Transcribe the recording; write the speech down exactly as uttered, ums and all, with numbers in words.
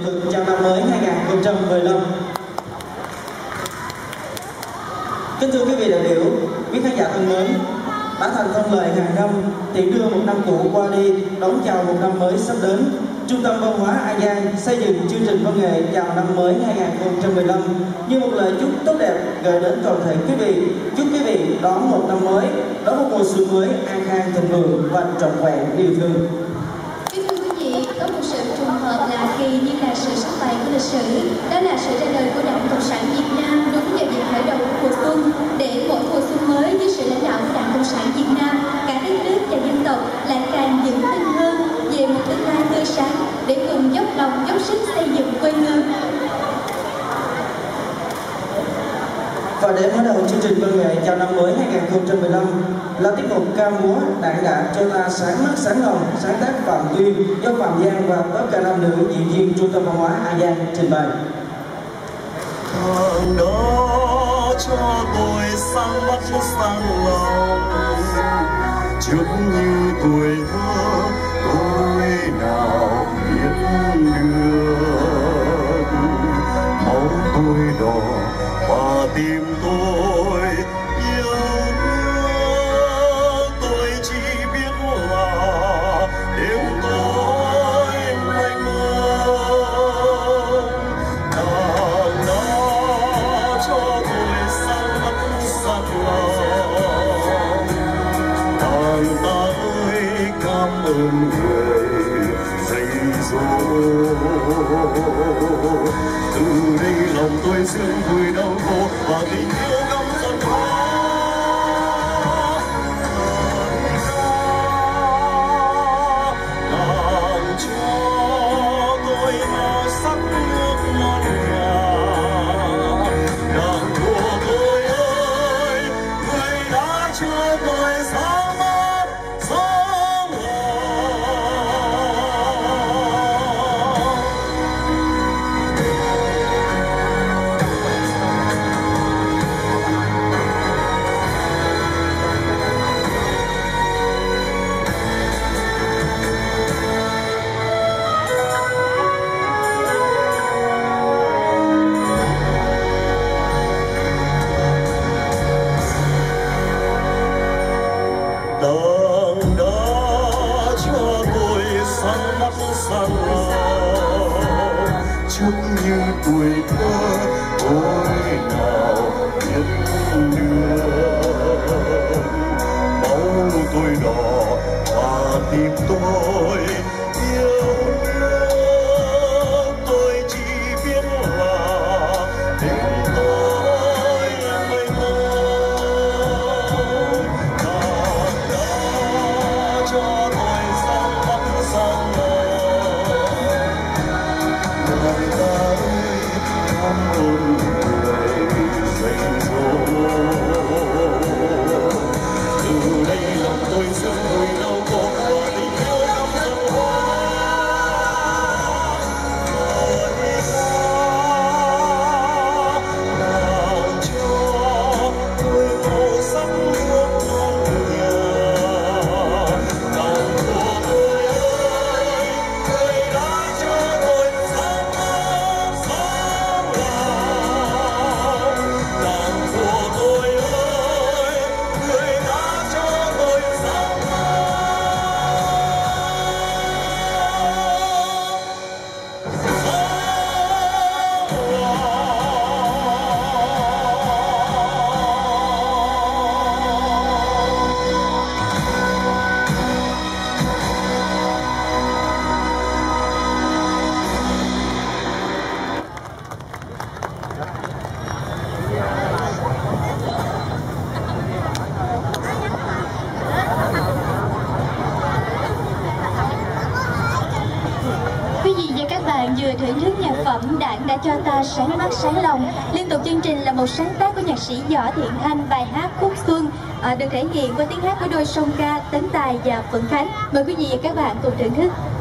được chào năm mới hai nghìn không trăm mười lăm. Kính thưa quý vị đại biểu, quý khán giả thân mến, đã thành thông lệ hàng năm tiễn đưa một năm cũ qua đi, đón chào một năm mới sắp đến. Trung tâm Văn hóa An Giang xây dựng chương trình văn nghệ chào năm mới hai nghìn không trăm mười lăm như một lời chúc tốt đẹp gửi đến toàn thể quý vị. Chúc quý vị đón một năm mới, đón một mùa xuân mới an khang thịnh vượng và trọn vẹn yêu thương. Kính thưa quý vị, có một sự trùng hợp lạ kỳ như là sự sắp bày của lịch sử, đó là sự ra đời của Đảng Cộng sản Việt Nam đúng vào dịp khởi đầu của mùa xuân, để mỗi mùa xuân mới dưới sự lãnh đạo của Đảng Cộng sản Việt Nam, cả đất nước và dân tộc lại càng vững tin hơn về một tương lai tươi sáng, để cùng dốc lòng dốc sức xây dựng quê hương. Và để mở đầu chương trình văn nghệ chào năm mới hai nghìn không trăm mười lăm là tiết mục ca múa Đảng đã cho ta sáng mắt sáng lòng, sáng tác Phạm Tuyên do Phạm Giang và lớp ca nam nữ diễn viên Trung tâm Văn hóa An Giang trình bày. Tháng đó cho tôi sáng mắt sáng lòng, trước như tuổi thơ tôi nào biết được, máu tôi đỏ và tim tôi yêu thương. Tôi chỉ biết là đêm tối mênh mông, tháng đã cho tôi sáng mắt sáng lòng. Tháng ta ơi cảm ơn người dạy dỗ, từ đây lòng tôi sương vui đau khổ và tình yêu găm dần qua. Làm cho tôi màu sắc nước non nhà, nàng của tôi ơi, người đã cho tôi sáng mắt sáng lòng. Tháng đã cho tôi sáng mắt sáng lòng, trước như tuổi thơ tôi nào biết được, máu tôi đỏ và tim tôi yêu thương. Tôi chỉ biết là đêm tối mênh mông, tháng đã cho tôi sáng mắt sáng lòng. Người ta ơi cảm ơn người dạy dỗ, từ đây lòng tôi sương vui đau khổ và tình yêu găm dần qua. Người ta làm cho tôi màu sắc nước non nhà, nàng của tôi ơi, người đã cho tôi sáng mắt sáng lòng. Nàng của tôi ơi, người đã cho tôi sáng mắt Quý vị và các bạn vừa thưởng thức nhạc phẩm Đảng đã cho ta sáng mắt sáng lòng. Liên tục chương trình là một sáng tác của nhạc sĩ Võ Thiện Thanh, bài hát Khúc Xuân à, được thể hiện qua tiếng hát của đôi song ca Tấn Tài và Phượng Khánh. Mời quý vị và các bạn cùng thưởng thức.